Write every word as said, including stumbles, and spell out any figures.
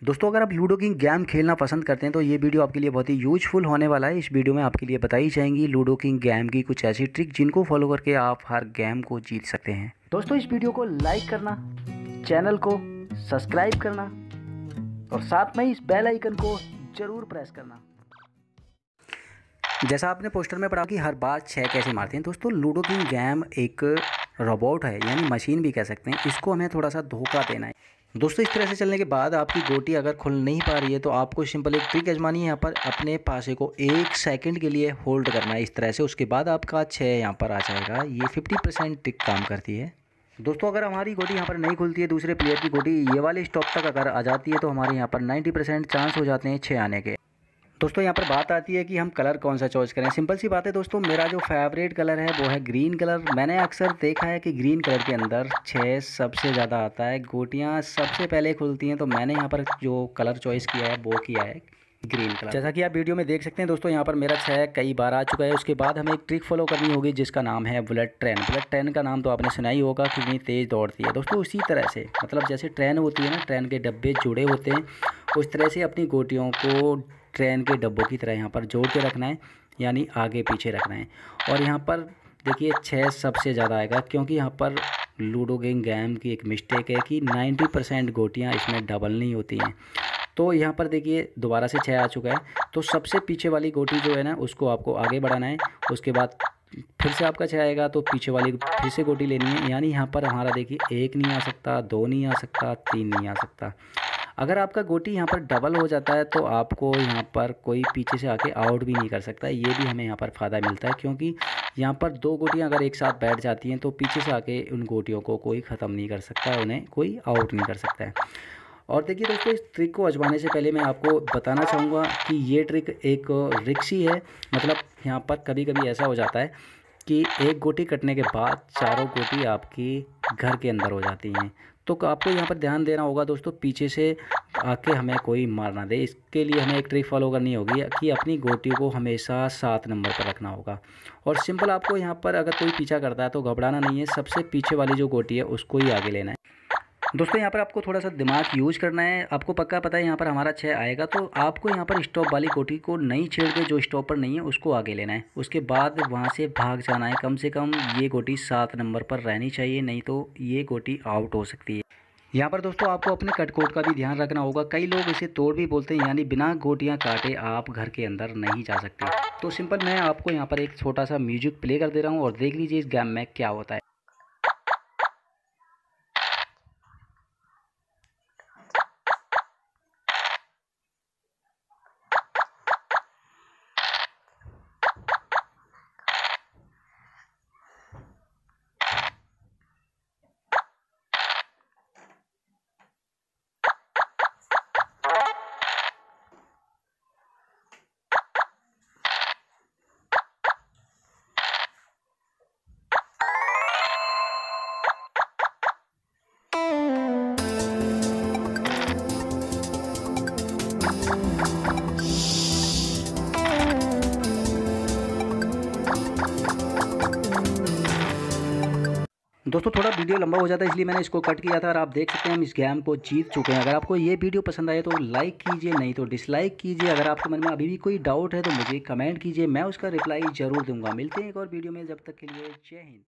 दोस्तों अगर आप लूडो किंग गेम खेलना पसंद करते हैं तो ये वीडियो आपके लिए बहुत ही यूजफुल होने वाला है। इस वीडियो में आपके लिए बताई जाएंगी लूडो किंग गेम की कुछ ऐसी ट्रिक जिनको फॉलो करके आप हर गेम को जीत सकते हैं। दोस्तों इस वीडियो को लाइक करना, चैनल को सब्सक्राइब करना और साथ में इस बेल आइकन को जरूर प्रेस करना। जैसा आपने पोस्टर में पढ़ा कि हर बार छः कैसे मारते हैं। दोस्तों लूडो किंग गेम एक रोबोट है, यानी मशीन भी कह सकते हैं। इसको हमें थोड़ा सा धोखा देना है। दोस्तों इस तरह से चलने के बाद आपकी गोटी अगर खुल नहीं पा रही है तो आपको सिंपल एक ट्रिक आजमानी है। यहाँ पर अपने पासे को एक सेकंड के लिए होल्ड करना है इस तरह से। उसके बाद आपका छः यहाँ पर आ जाएगा। ये फिफ्टी परसेंट ट्रिक काम करती है। दोस्तों अगर हमारी गोटी यहाँ पर नहीं खुलती है, दूसरे प्लेयर की गोटी ये वाले स्टॉप तक अगर आ जाती है तो हमारे यहाँ पर नाइन्टी परसेंट चांस हो जाते हैं छः आने के। दोस्तों यहाँ पर बात आती है कि हम कलर कौन सा चॉइस करें। सिंपल सी बात है दोस्तों, मेरा जो फेवरेट कलर है वो है ग्रीन कलर। मैंने अक्सर देखा है कि ग्रीन कलर के अंदर छः सबसे ज़्यादा आता है, गोटियाँ सबसे पहले खुलती हैं। तो मैंने यहाँ पर जो कलर चॉइस किया है वो किया है ग्रीन कलर। जैसा कि आप वीडियो में देख सकते हैं दोस्तों, यहाँ पर मेरा छः कई बार आ चुका है। उसके बाद हमें एक ट्रिक फॉलो करनी होगी जिसका नाम है बुलेट ट्रेन। बुलेट ट्रेन का नाम तो आपने सुना ही होगा, कितनी तेज़ दौड़ती है। दोस्तों उसी तरह से, मतलब जैसे ट्रेन होती है ना, ट्रेन के डब्बे जुड़े होते हैं, उस तरह से अपनी गोटियों को ट्रेन के डब्बों की तरह यहाँ पर जोड़ के रखना है, यानी आगे पीछे रखना है। और यहाँ पर देखिए छः सबसे ज़्यादा आएगा, क्योंकि यहाँ पर लूडो किंग गेम की एक मिस्टेक है कि नाइन्टी परसेंट गोटियाँ इसमें डबल नहीं होती हैं। तो यहाँ पर देखिए दोबारा से छः आ चुका है। तो सबसे पीछे वाली गोटी जो है ना, उसको आपको आगे बढ़ाना है। उसके बाद फिर से आपका छः आएगा तो पीछे वाली फिर से गोटी लेनी है। यानी यहाँ पर हमारा देखिए एक नहीं आ सकता, दो नहीं आ सकता, तीन नहीं आ सकता। अगर आपका गोटी यहाँ पर डबल हो जाता है तो आपको यहाँ पर कोई पीछे से आके आउट भी नहीं कर सकता। ये भी हमें यहाँ पर फ़ायदा मिलता है, क्योंकि यहाँ पर दो गोटियाँ अगर एक साथ बैठ जाती हैं तो पीछे से आके उन गोटियों को कोई ख़त्म नहीं कर सकता, उन्हें कोई आउट नहीं कर सकता है। और देखिए दोस्तों, इस ट्रिक को आजमाने से पहले मैं आपको बताना चाहूँगा कि ये ट्रिक एक रिक्सी है। मतलब यहाँ पर कभी कभी ऐसा हो जाता है कि एक गोटी कटने के बाद चारों गोटी आपकी घर के अंदर हो जाती हैं। तो आपको यहाँ पर ध्यान देना होगा दोस्तों, पीछे से आके हमें कोई मार ना दे। इसके लिए हमें एक ट्रिक फॉलो करनी होगी कि अपनी गोटी को हमेशा सात नंबर पर रखना होगा। और सिंपल आपको यहाँ पर अगर कोई पीछा करता है तो घबराना नहीं है, सबसे पीछे वाली जो गोटी है उसको ही आगे लेना है। दोस्तों यहाँ पर आपको थोड़ा सा दिमाग यूज करना है। आपको पक्का पता है यहाँ पर हमारा छः आएगा, तो आपको यहाँ पर स्टॉप वाली गोटी को नहीं छेड़ के जो स्टॉप पर नहीं है उसको आगे लेना है। उसके बाद वहाँ से भाग जाना है। कम से कम ये गोटी सात नंबर पर रहनी चाहिए, नहीं तो ये गोटी आउट हो सकती है। यहाँ पर दोस्तों आपको अपने कटकोट का भी ध्यान रखना होगा। कई लोग इसे तोड़ भी बोलते हैं, यानी बिना गोटियाँ काटे आप घर के अंदर नहीं जा सकते। तो सिंपल मैं आपको यहाँ पर एक छोटा सा म्यूजिक प्ले कर दे रहा हूँ और देख लीजिए इस गेम में क्या होता है। दोस्तों थोड़ा वीडियो लंबा हो जाता है इसलिए मैंने इसको कट किया था। और आप देख सकते हैं हम इस गेम को जीत चुके हैं। अगर आपको ये वीडियो पसंद आए तो लाइक कीजिए, नहीं तो डिसलाइक कीजिए। अगर आपके मन में अभी भी कोई डाउट है तो मुझे कमेंट कीजिए, मैं उसका रिप्लाई ज़रूर दूंगा। मिलते हैं एक और वीडियो में, जब तक के लिए जय हिंद।